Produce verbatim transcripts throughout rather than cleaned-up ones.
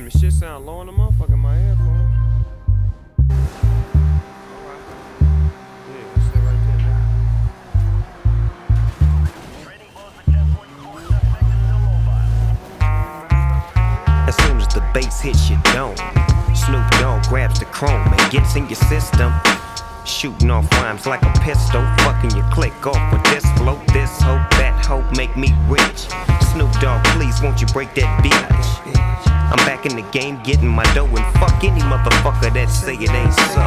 Man, the shit sound low in the motherfucker in my headphones. Alright. Yeah, let's stay right there, man. As soon as the bass hits your dome, Snoop Dogg grabs the chrome and gets in your system. Shooting off rhymes like a pistol, fucking your click off with this flow, this hope, that hope make me rich. Snoop Dogg, please won't you break that bitch? I'm back in the game getting my dough and fuck any motherfucker that say it ain't so.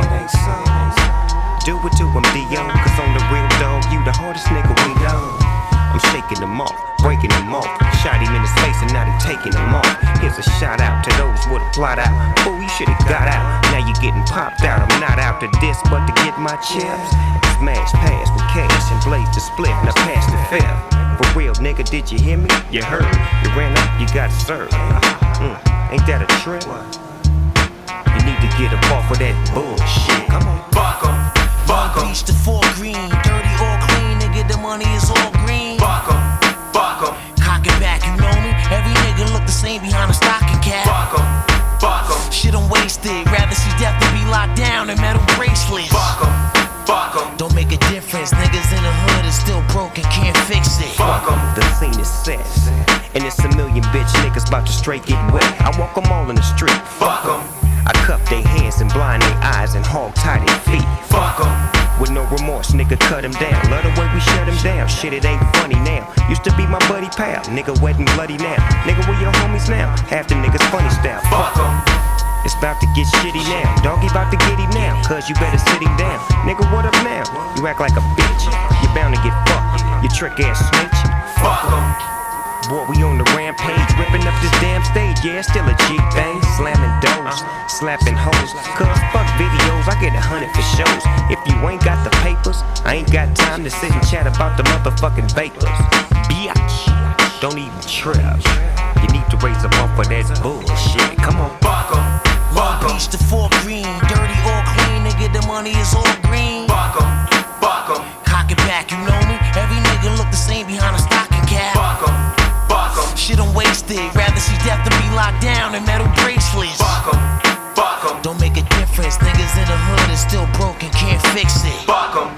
Do it to him, Dio, cause on the real dog, you the hardest nigga we know. I'm shaking them off, breaking them off. Shot him in his face and now they taking him off. Here's a shout out to those with a plot out. Fool, you should've got out. Now you getting popped out. I'm not out to this, but to get my chips. Smash pass with cash and blaze the split. Now pass the fifth. For real, nigga, did you hear me? You heard. You ran up, you got served. Mm, ain't that a trip? You need to get up off of that bullshit. Come on, buck 'em, buck 'em. Beach to four green, dirty or clean, nigga, the money is all green. Buck 'em, buck 'em. Cock it back, you know me. Every nigga look the same behind a stocking cap. Buck 'em, buck 'em. Shit, I'm wasted. Rather see death than be locked down in metal bracelets. Buck 'em, buck 'em. Don't make a difference. Niggas in the hood is still broke and can't fix it. Buck 'em. The scene is set, and it's a million bitch niggas about to straight get wet. I walk them all in the street. Fuck 'em. I cuff their hands and blind their eyes and hog tie their feet. Fuck 'em. With no remorse, nigga, cut him down. Love the way we shut him down. Shit, it ain't funny now. Used to be my buddy pal. Nigga wet and bloody now. Nigga, where your homies now? Half the niggas funny style. Fuck 'em. It's about to get shitty now. Doggy about to get him now. Cause you better sit him down. Nigga, what up now? You act like a bitch. You're bound to get fucked. You trick ass snitch. Fuck 'em. Boy, we on the rampage, ripping up this damn stage. Yeah, it's still a G thing. Slamming doors, slapping hoes. Cause fuck videos, I get a hundred for shows. If you ain't got the papers, I ain't got time to sit and chat about the motherfucking vapors. Biatch, don't even trip. You need to raise up off of that bullshit. Come on, buck 'em, buck 'em. Beach to four green, dirty or clean, nigga, the money is all green. Buck 'em, buck 'em. Cock it back, you know me. Every nigga look the same behind a stocking cap. Buck 'em, buck 'em. Shit, I'm wasted. Rather see death than be locked down in metal bracelets. Buck 'em, buck 'em. Don't make a difference. Niggas in the hood is still broke and can't fix it. Buck 'em.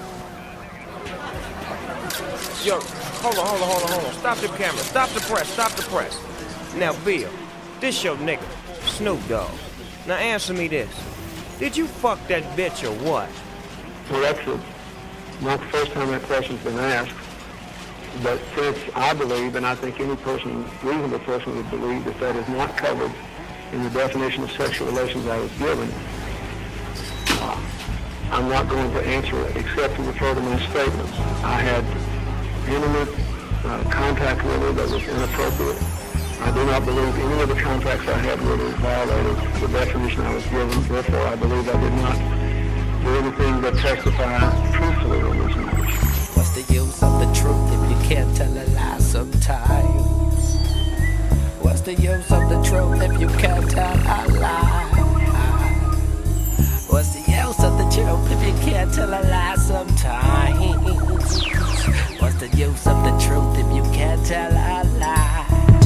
Yo, hold on, hold on, hold on, hold on. Stop the camera. Stop the press. Stop the press. Now, Bill, this your nigga, Snoop Dogg. Now answer me this. Did you fuck that bitch or what? Well, that's a, not the first time that question's been asked. But since I believe, and I think any person, reasonable person would believe, that that is not covered in the definition of sexual relations I was given, uh, I'm not going to answer it except to refer to my statements. I had intimate uh, contact with her that was inappropriate. I do not believe any of the contracts I had with her violated the definition I was given. Therefore, I believe I did not do anything but testify truthfully on this matter. What's the use of the truth if you can't tell a lie sometimes? What's the use of the truth if you can't tell a lie? What's the use of the truth if you can't tell a lie sometimes? What's the use of the truth if you can't tell a lie?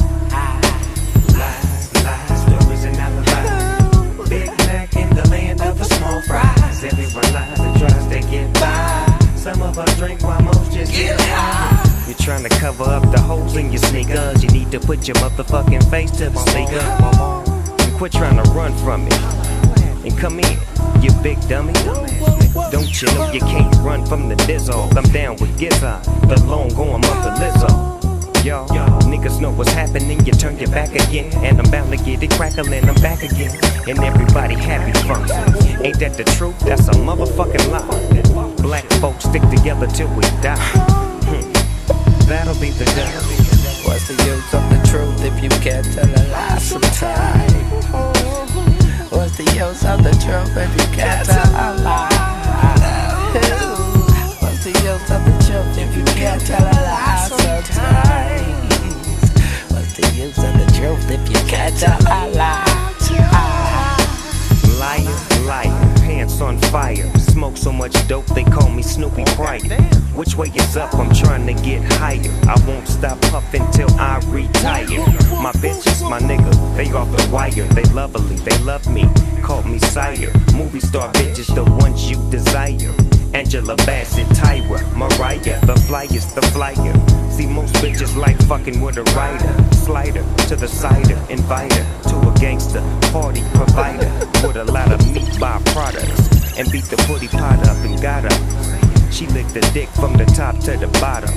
Lies, lies, stories and alibis. Big Mac in the land of the small fries. Everyone lies and tries to get by. Some of us drink while most just get high. You're trying to cover up the holes in your sneakers. You need to put your motherfucking face to the speaker. And quit trying to run from it. And come in, you big dummy. Don't you know you can't run from the dizzle? I'm down with Gizzard, the long going mother Lizzo. Y'all, niggas know what's happening. You turn your back again, and I'm bound to get it crackling. I'm back again, and everybody happy from it. Ain't that the truth? That's a motherfucking lie. Black folks stick together till we die. Hmm. That'll be the death. What's the use of the truth if you can't tell a lie sometimes? What's the use of the truth if you can't tell a lie? What's the use of the truth if you can't tell a lie sometimes? What's the use of the truth if you can't tell a lie? Liar, liar, pants on fire. Smoke so much dope they call me Snoopy Pryor. Which way you is up, I'm trying to get higher. I won't stop puffing till I retire. My bitches, my nigga, they off the wire. They lovely, they love me, call me sire. Movie star bitches, the ones you desire. Angela Bassett, Tyra, Mariah, the flyest, the flyer. See, most bitches like fucking with a rider. Slider to the cider, inviter to a gangster party provider with a lot of meat byproducts. And beat the putty pot up and got her. She licked the dick from the top to the bottom.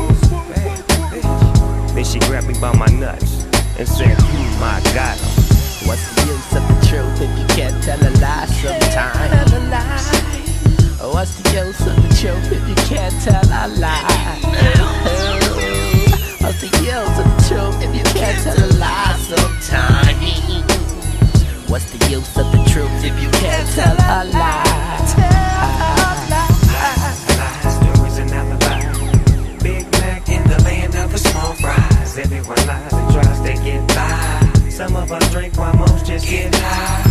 Then she grabbed me by my nuts and said, hmm, I got him. What's the use of the truth if you can't tell a lie sometimes? Tell a lie. What's the use of the truth if you can't tell a lie? What's the use of the truth if you can't tell a lie sometimes? What's the use of the truth if you can't tell a lie? Stories and alibis. Big Mac in the land of the small fries. Everyone lies and tries to get by. Some of us drink while most just get high.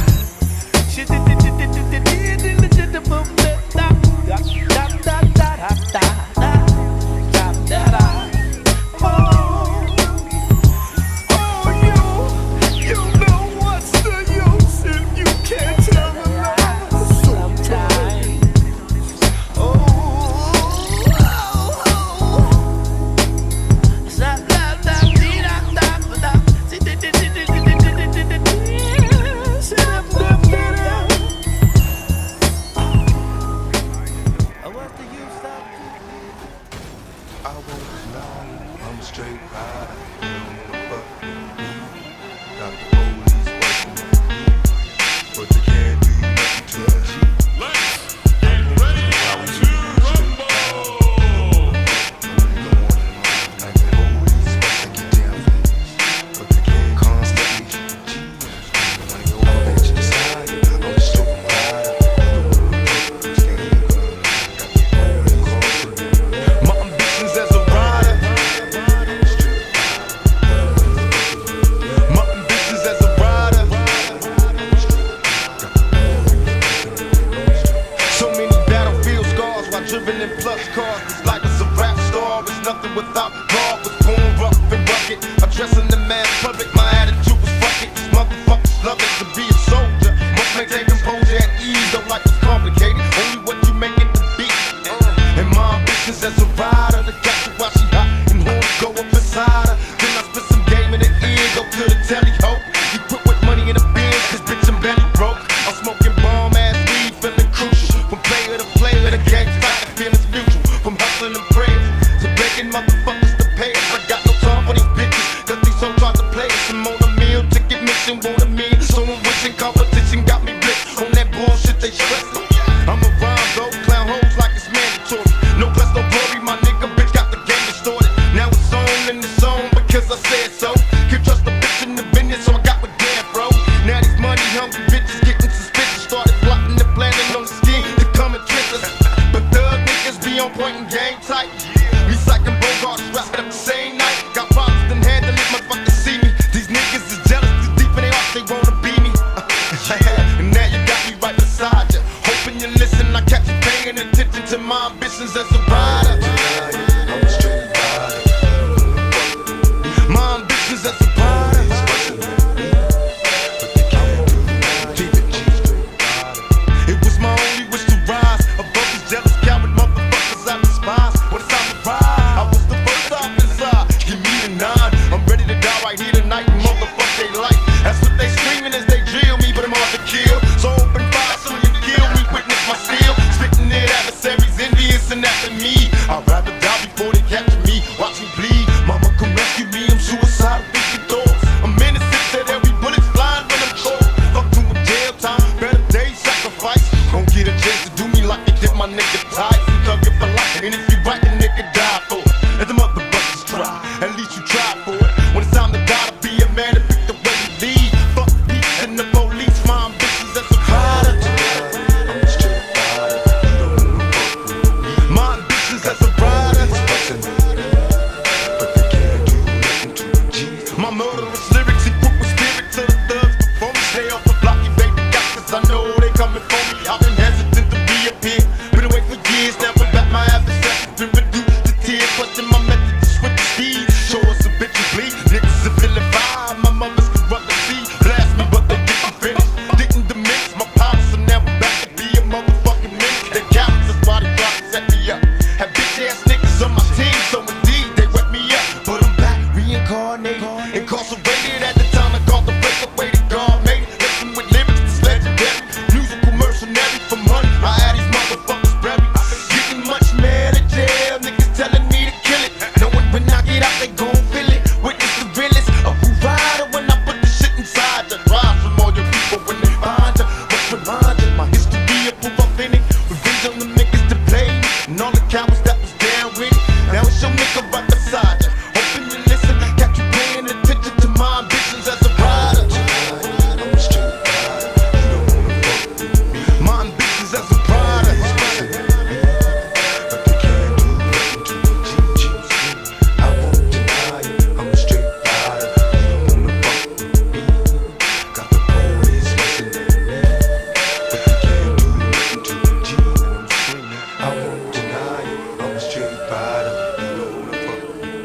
on my team, so indeed they wet me up. But I'm back, reincarnated, incarcerated at the time I called the break away to God made it. Listen with lyrics, this legendary, musical mercenary for money. I had these motherfuckers buried, getting much mad at jail. Niggas telling me to kill it, knowing when I get out they gon' feel it. Witness the realest, a provider when I put the shit inside. Just rise from all your people when they find ya. But reminded my history of proof authentic. Revenge on the niggas to play me, and all the cowards that was down with it. Now it's your nigga right beside ya. Hoping you listen, got you paying attention to my ambitions as a rider. I'm a straight rider, you don't wanna fuck with me. My ambitions as a rider. But they can't do nothing to the G Gs. I won't deny it, I'm a straight rider, you don't wanna fuck with me. Got the police listening, but they can't do nothing to the G. And I'm screaming, I won't deny it, I'm a straight rider, you don't wanna fuck with me.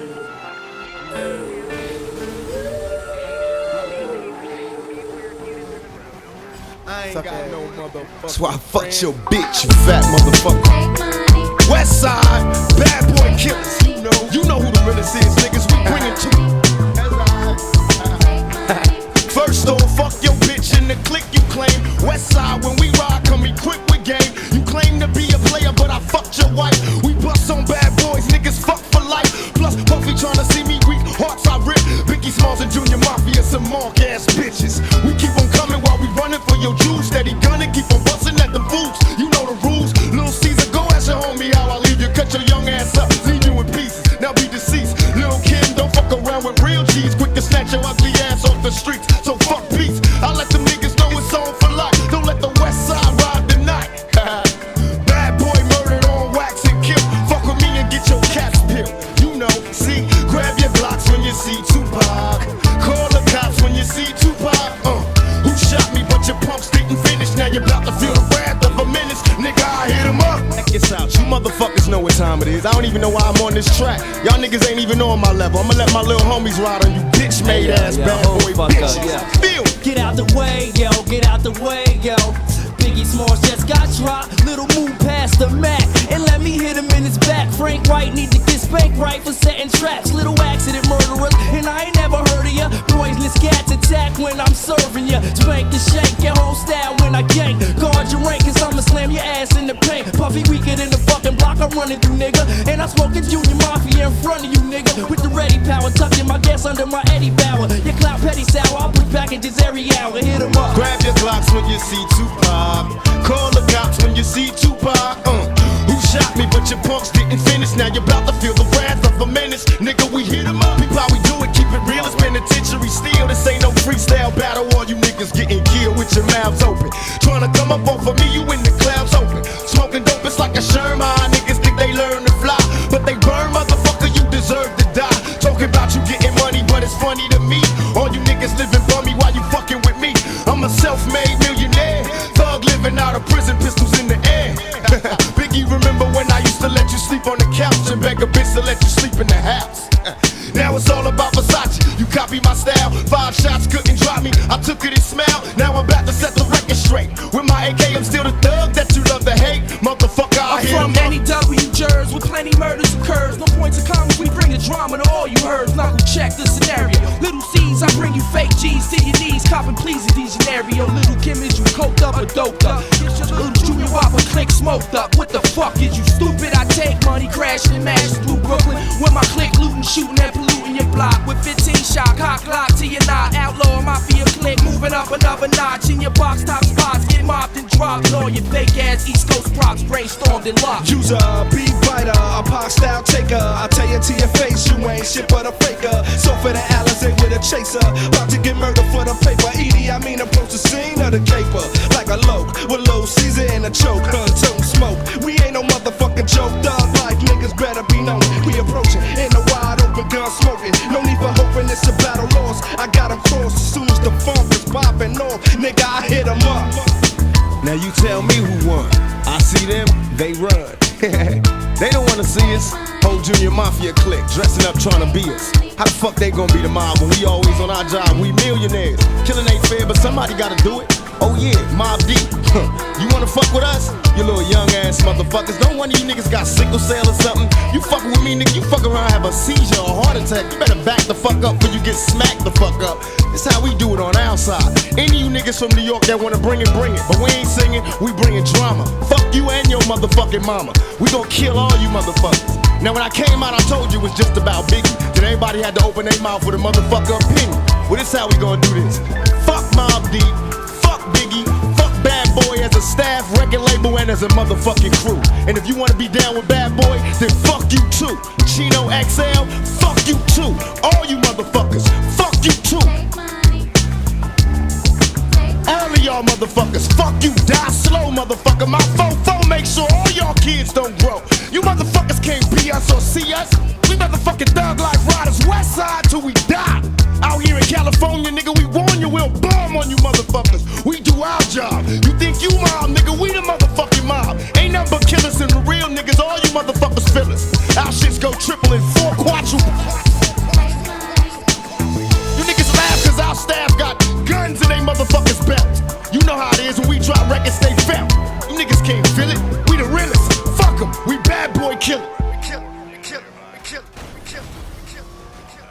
I ain't got no motherfucker. That's why I fucked your bitch, you fat motherfucker. West Side, bad boy killers. You know, you know who the realest is, niggas. We bring it to you. First off, fuck your bitch in the clique you claim. West Side, when we ride, come equipped with game. You claim to be a player, but I fucked your wife. We bust on bad boys, niggas fuck for life. Plus, Puffy tryna see me weak, hearts I rip. Biggie Smalls and Junior Mafia, some mark ass bitches. We keep on coming while we running for your juice. Steady gunning, keep on busting at them fools. You know the rules. Lil Caesar, go ask your homie how I leave you. Cut your young ass up, leave you in pieces. Now be deceased. Lil Kim, don't fuck around with real G's. Quick to snatch your ugly ass off the streets. So fuck peace. I let them niggas know it's on for life. Don't let the West Side ride the night. Bad boy murdered on wax and kill. Fuck with me and get your cats peeled. You know, see, grab your blocks when you see Tupac. Call the cops when you see Tupac. Uh, who shot me but your pumps didn't finish. Now you're about to feel the wrath of a menace. Nigga, I hit him up. Check this out, you motherfuckers know what time it is. I don't even know why I'm on this track. Y'all niggas ain't even on my level. I'ma let my little homies ride on you bitch made ass yeah, bad yeah, boy fuck bitches. up, yeah. Feel. Get out the way, yo, get out the way, yo. Biggie Smalls just got dropped. Little move past the Mac and let me hit him in his back. Frank White need to get spanked right for setting traps. Little accident murderers, and I ain't never heard of ya. Poisonous cats attack when I'm serving ya. Spank and shake your whole style when I gank. Guard your rank, cause I'ma slam your ass in the paint. Puffy weaker than the fucking block I'm running through, nigga. And I'm smoking Junior Mafia in front of you, nigga. With the ready power, tucking my gas under my Eddie Bauer. Your clout petty sour, I'll put packages every hour. Hit 'em up. Grab your Glocks when you see Tupac. Call the cops when you see Tupac. Uh, who shot me but your punks didn't finish. Now you're about to feel the wrath of a menace. Nigga, we hit 'em up. People, how we do it, keep it real. It's penitentiary steel. This ain't no freestyle battle. All you niggas getting killed with your mouths open. Tryna come up off of me, you in the clouds open. Smoking dope, it's like a Sherman. Niggas think they learn to fly, but they burn, motherfucker, you deserve to die. Talking about you getting money, but it's funny to me. All you niggas living bummy while you fucking with me. I'm a self-made millionaire. Thug living out of prison, pistols in the air. Biggie, remember when I used to let you sleep on the couch and beg a bitch to let you sleep in the house? Now it's all about Versace. You copy my style. Five shots couldn't drop me. I took it and smiled. Now I'm about to set the record straight. With my A K, I'm still the thug that you love to hate. Motherfucker, I I'm hear from N E W, Jersey, with plenty murders occurs. No points of comments, we bring the drama to all you heard. Knuckle check the scenario. Little C's, I bring you fake G's to your knees. Copping please in these scenario. Little Kim, is you coked up or doped up? Little Junior Whopper click smoked up. What the fuck is you stupid? I take money, crashing and mashing through Brooklyn. With my click looting, shooting and polluting your block. With fifteen shot, cock lock to your knot. Outlaw mafia click, moving up another notch. In your box top spots, get mopped and dropped. All your fake ass East Coast props, brainstormed and locked. User, beat biter, a pop style taker. I tell you to your face, you ain't shit but a faker. So for the Alizé with a chaser, about to get murdered for the paper. Edie, I mean approach the scene of the caper like a loke with low Caesar and a choke. Huh, tote smoke. We ain't no motherfucking joke. Dog life niggas better be known. We approaching in the wide open gun smoking. No need for hoping it's a battle lost. I got 'em crossed as soon as the funk is popping off. Nigga, I hit 'em up. Now you tell me who won. I see them, they run. They don't wanna see us. Whole Junior Mafia clique dressing up trying to be us. How the fuck they gonna be the mob when we always on our job? We millionaires. Killing ain't fair, but somebody gotta do it. Oh yeah, Mob Deep. You wanna fuck with us? You little young ass motherfuckers. Don't one of you niggas got sickle cell or something. You fucking with me, nigga, you fuck around, have a seizure or a heart attack. You better back the fuck up before you get smacked the fuck up. This how we do it on our side. Any of you niggas from New York that wanna bring it, bring it. But we ain't singing, we bringing drama. Fuck you and your motherfucking mama. We gon' kill all you motherfuckers. Now when I came out, I told you it was just about Biggie. Then everybody had to open their mouth with a motherfucker opinion. Well, this how we gonna do this. Fuck Mobb Deep, fuck Biggie, fuck Bad Boy as a staff, record label, and as a motherfucking crew. And if you wanna be down with Bad Boy, then fuck you too. Chino X L, fuck you too. All you motherfuckers, fuck you too. All of y'all motherfuckers, fuck you, die slow, motherfucker. My fofo make sure all y'all kids don't grow. You motherfuckers can't be us or see us. We motherfucking thug life riders, west side till we die. Out here in California, nigga, we warn you, we'll bomb on you motherfuckers. We do our job. You think you mob, nigga, we the motherfucking mob. Ain't nothing but killers and the real niggas, all you motherfuckers feel us. Our shits go triple and four quadruple. You niggas laugh cause our staff got guns in they motherfuckers belt. You know how it is when we drop records, they felt. You niggas can't feel it, we the realest. Fuck em, we Bad Boy killer. We kill it, we kill it, we kill it, we kill it, we kill it, we kill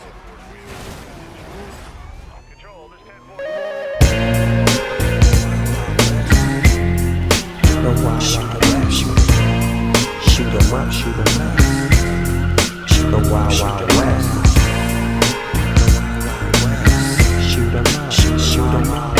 it. No why shoot 'em up, shoot 'em up, shoot 'em up, shoot 'em up, shoot the wild wild west. Shoot 'em up, shoot, shoot 'em up.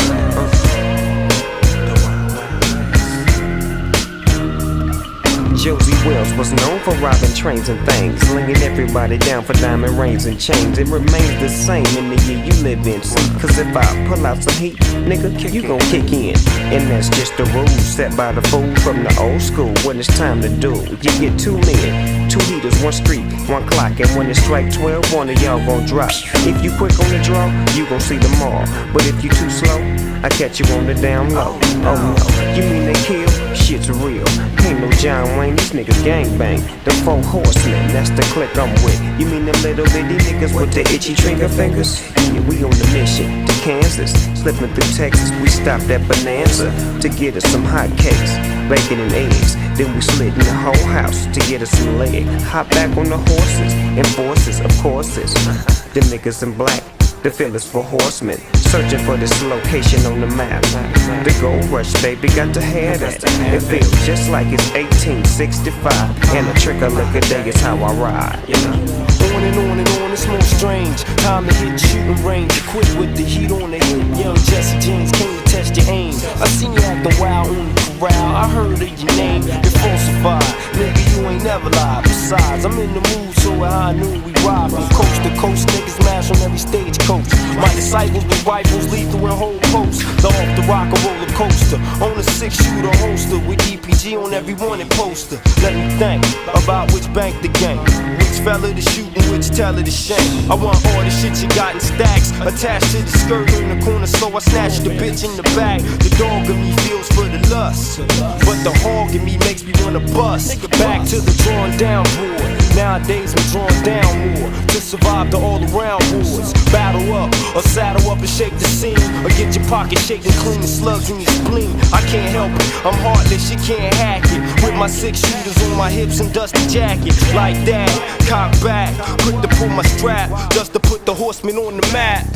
Josie Wells was known for robbing trains and things, slinging everybody down for diamond rings and chains. It remains the same in the year you live in. See, cause if I pull out some heat, nigga, you gon' kick in. And that's just the rules set by the fool from the old school. When it's time to do, you get two men, two heaters, one street, one clock. And when it strike twelve, one of y'all gon' drop. If you quick on the draw, you gon' see them all. But if you too slow, I catch you on the down low. Oh no, you mean they kill? Shit's real. Ain't no John Wayne, these niggas gangbang. The four horsemen, that's the clique I'm with. You mean them little bitty niggas with the itchy trigger fingers? Yeah, we on the mission to Kansas. Slipping through Texas, we stopped at Bonanza to get us some hot cakes, bacon and eggs. Then we slid in the whole house to get us some leg. Hop back on the horses and forces, of courses. Them niggas in black, the fillers for horsemen, searching for this location on the map. The gold rush, baby, got to have that. It feels just like it's eighteen sixty-five, and a trick of liquor day is how I ride. You know? On and on and on, it's more strange. Time to hit shooting range. Quit with the heat on the hip. Young Jesse James came to test your aim. I seen you acting wild on the corral. I heard of your name, you're falsified. Nigga, you ain't never lied. Besides, I'm in the mood, so I knew we ride from coast to coast. Niggas smash on every stagecoach. My disciples with rifles, lethal and whole posts. The off the rock a roller coaster. On a six shooter holster with E P G on every wanted poster. Let me think about which bank the game, which fella to shoot and which teller to shame. I want all the shit you got in stacks attached to the skirt in the corner, so I snatch the bitch in the bag. The dog in me feels for the lust, but the hog in me makes me wanna bust. Back to the drawn down board. Nowadays I'm drawn down more to survive the all around wars. Battle up or saddle up and shake the scene, or get your pocket shaking clean the slugs in your spleen. I can't help it, I'm heartless, you can't hack it. With my six shooters on my hips and dusty jacket. Like that, cock back, quick to pull my strap, just to put the horsemen on the map.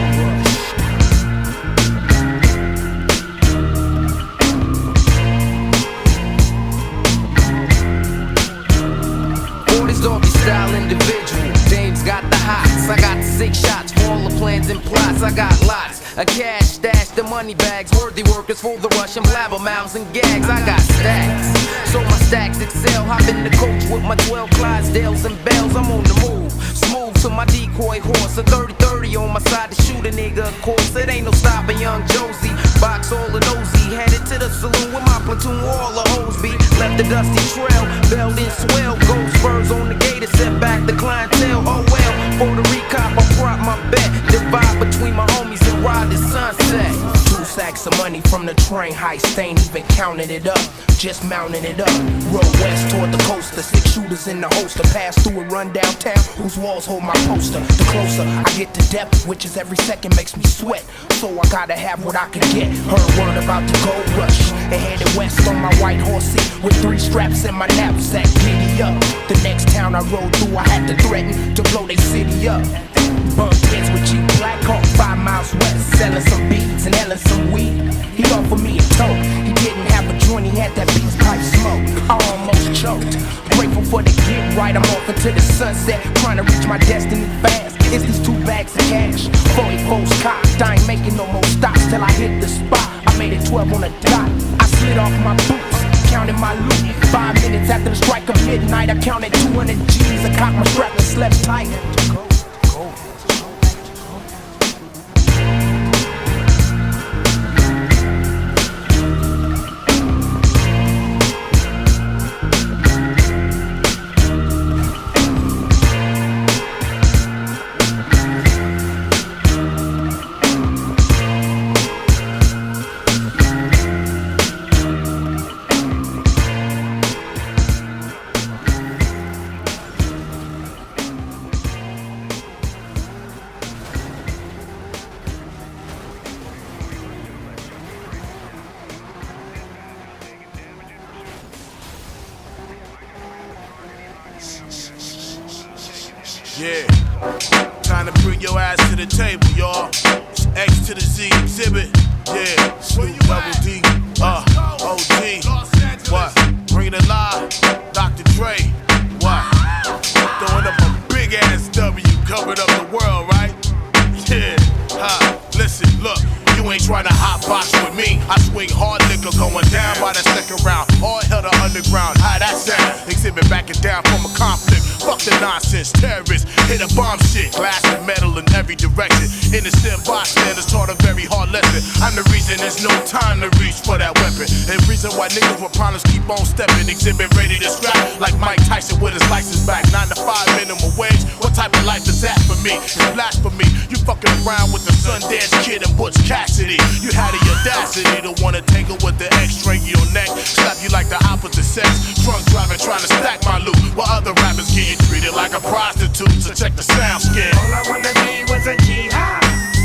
Doggy style individual, James got the hots. I got six shots for all the plans and plots. I got lots of cash stash, the money bags, worthy workers for the rush and blabbermouths and gags. I got stacks, so my stacks excel. Hop in the coach with my twelve Clydesdales and bells. I'm on the move, smooth to my decoy horse. A thirty thirty on my side to shoot a nigga, of course. It ain't no stopping young Josie. Box all the nosy, headed to the saloon with my platoon, all the hoes be. Left the dusty trail, belled in swell, gold spurs on the gator, set back the clientele. Oh well, for the recop I prop my bet, divide between my homies and ride the sunset. Two sacks of money from the train heist, ain't even counted it up. just mounting it up. Road west toward the coaster, six shooters in the holster. Pass through and run downtown, whose walls hold my poster. The closer I get to depth, which is every second makes me sweat. So I gotta have what I can get. Heard word about the gold rush, and headed west on my white horsey with three straps in my knapsack. Giddy up. The next town I rode through, I had to threaten to blow they city up. Bumped heads with Cheap Black Hawk, five miles west, selling some beads and selling some weed. He offered me a toke. He didn't have a joint, he had that beats pipe smoke. I almost choked. Grateful for the get right, I'm off into the sunset, trying to reach my destiny fast. It's these two bags of cash, forty-fours cocked. I ain't making no more stops till I hit the spot. I made it twelve on the dot. I slid off my boots, counted my loot. Five minutes after the strike of midnight, I counted two hundred G's. I cocked my strap and slept tight. Yeah, time to bring your ass to the table, y'all. It's X to the Z exhibit. Yeah, Snoop Double D, uh, O G. What? Bring it alive, Doctor Dre. What? Throwing up a big ass W, covered up the world, right? Yeah, huh? Listen, look. You ain't trying to hot box with me. I swing hard liquor going down by the second round. All hell to underground. How that sound? Exhibit backing down from a conflict. Fuck the nonsense. Terrorists hit a bomb shit. Glass and metal in every direction. Innocent bystanders taught a very hard lesson. I'm the reason there's no time to reach for that weapon. And reason why niggas with problems keep on stepping. Exhibit ready to scrap like Mike Tyson with his license back. Nine to five minimum wage. What type of life is that for me? It's blasphemy. You fucking around with the Sundance Kid and Butch Cassidy. You had the audacity to wanna tangle with the X, strangle your neck, slap you like the opposite sex. Drunk driving, trying to stack my loot, while other rappers getting treated like a prostitute. So check the sound skin. All I wanna be was a G high.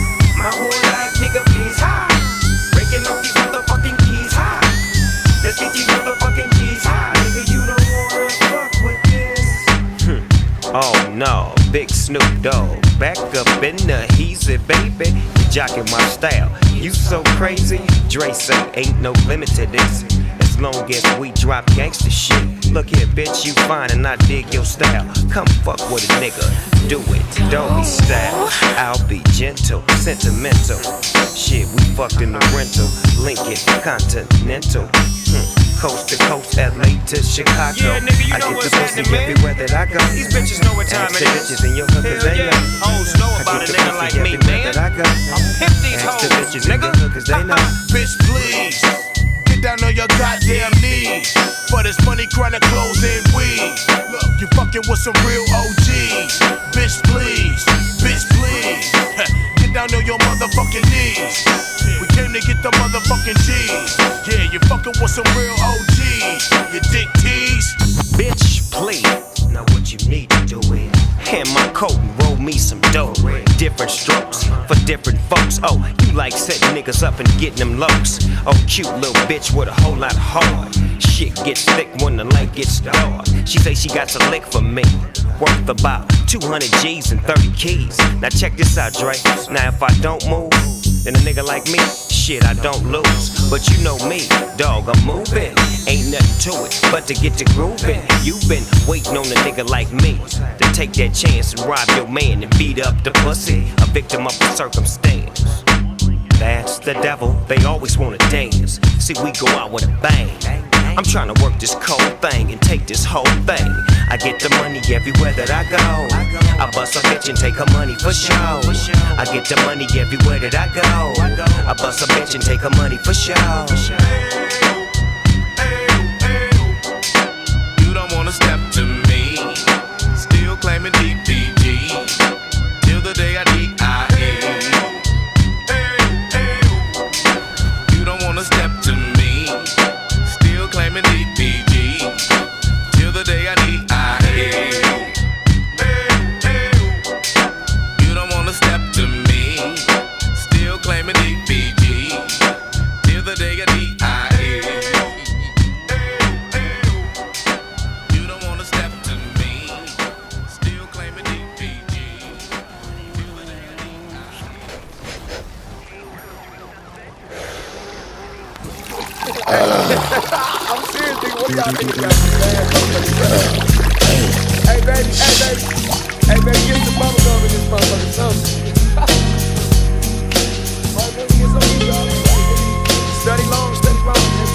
My whole life, nigga, please high. Breaking up these motherfucking keys high. Let's get these motherfucking keys high. Nigga, you don't wanna fuck with this. Hmm. Oh no, Big Snoop Dogg, back up in the heezy, baby. Jocking my style, you so crazy. Dre say ain't no limit to this, as long as we drop gangsta shit. Look here, bitch, you fine and I dig your style. Come fuck with a nigga, do it, don't be style. I'll be gentle, sentimental. Shit, we fucked in the rental, Lincoln Continental. Hmm. Coast to coast, L A to Chicago. Yeah, nigga, you I know get what's the pussy happening, man. everywhere that I go. These bitches know what time Ask it the is. bitches in your hood, cause Hell they yeah. know. Hoes know I about get a the nigga pussy like me, everywhere man. that I go. I'm hip these Ask the hoes, bitches in nigga. your hood, cause they know. Bitch, please, get down on your goddamn knees. For this money, chronic clothes and weed. Look, you fucking with some real O Gs. Bitch, please, bitch, please. Get down on your motherfucking knees. We came to get the motherfucking G's. Yeah, you fucking with some real O Gs. You dick tease. Bitch, please. Now what you need to do is hand my coat and roll me some dough. Different strokes for different folks. Oh, you like setting niggas up and getting them lows. Oh, cute little bitch with a whole lot of heart. Shit gets thick when the light gets dark. She say she got some lick for me, worth about two hundred G's and thirty keys. Now check this out, Dre. Now if I don't move, then a nigga like me, shit, I don't lose. But you know me, dog, I'm moving. Ain't nothing to it but to get to grooving. You've been waiting on a nigga like me to take that chance and rob your man and beat up the pussy, a victim of the circumstance. That's the devil, they always wanna dance. See, we go out with a bang. I'm trying to work this cold thing and take this whole thing. I get the money everywhere that I go. I bust a bitch and take her money for show. I get the money everywhere that I go. I bust a bitch and take her money for show. You don't wanna step to me, still claiming D P G, till the day I D I E. You don't wanna step to me, still claiming y'all niggas got some bad motherfucking drugs. Hey baby, hey baby, hey baby, get some bubble gum in this motherfucker, something. Right, baby, get some of y'all. Study long, study long, baby.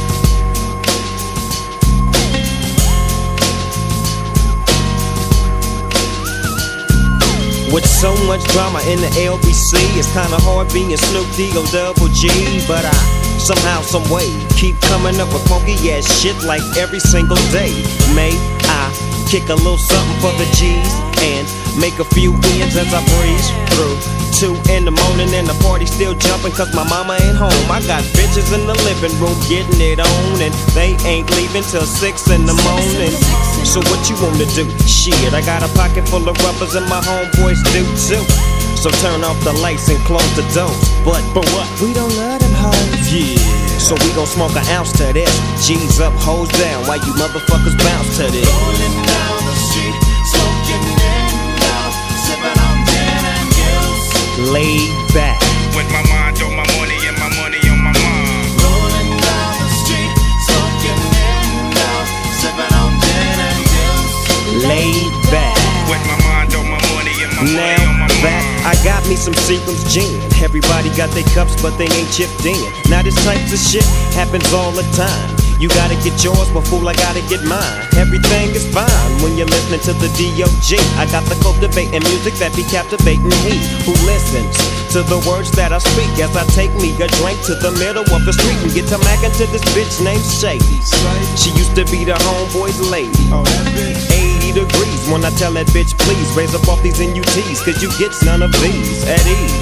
With so much drama in the L B C, it's kinda hard being Snoop D-O double G. But I, somehow, someway, keep coming up with funky ass shit like every single day. May I kick a little something for the G's and make a few ends as I breeze through. Two in the morning and the party still jumping cause my mama ain't home. I got bitches in the living room getting it on and they ain't leaving till six in the morning. So what you wanna do? Shit, I got a pocket full of rubbers and my homeboys do too. So turn off the lights and close the doors. But, but what? We don't love them hoes. Yeah. So we gon' smoke an ounce to this. G's up, hoes down, while you motherfuckers bounce to this. Rolling down the street, smoking in now, sipping on gin and gills. Laid back. With my mind on my money and my money on my mind. Rolling down the street, smoking in now, sipping on gin and gills. Laid back. With my mind on my money and my money now on my back, mind. I got me some Seagram's gin. Everybody got their cups, but they ain't chipped in. Now this types of shit happens all the time. You gotta get yours, but fool, I gotta get mine. Everything is fine when you're listening to the D O G. I got the cultivating music that be captivating he who listens to the words that I speak as I take me a drink to the middle of the street and get to mackin' to this bitch named Shady. She used to be the homeboy's lady. eighty degrees when I tell that bitch, please raise up off these N U Ts, cause you get none of these at ease.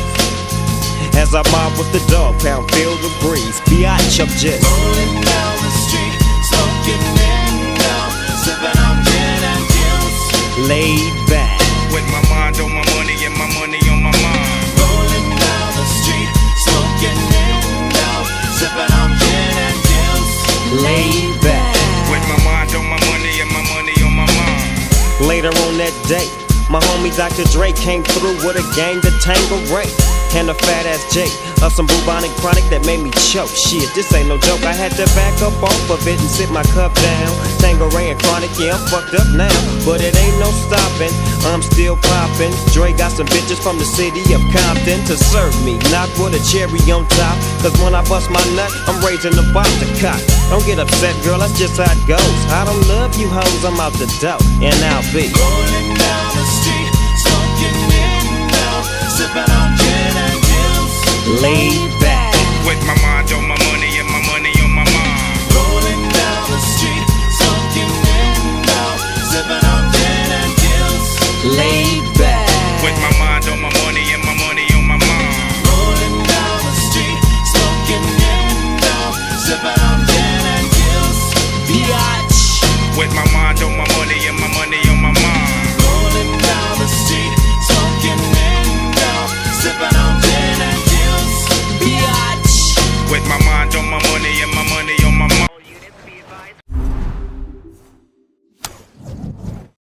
As I mob with the dog pound, feel the breeze. Biatch up just rolling down the street, smoking in now, sipping on gin and gills. Laid back. With my mind on my money and my money on my mind. Rolling down the street, smoking in now, sipping on gin and gills. Laid back. With my mind on my money and my money on my mind. Later on that day, my homie Doctor Dre came through with a gang to Tango Ray and a fat ass J of some bubonic chronic that made me choke. Shit, this ain't no joke. I had to back up off of it and sit my cup down. Tango Ray and chronic, yeah, I'm fucked up now, but it ain't no stopping. I'm still popping. Dre got some bitches from the city of Compton to serve me, not with a cherry on top. Cause when I bust my nut, I'm raising the bar to cock. Don't get upset, girl, that's just how it goes. I don't love you hoes, I'm out the dough, and I'll be rolling down the street, smoking in now, sipping on gin and gills. Laid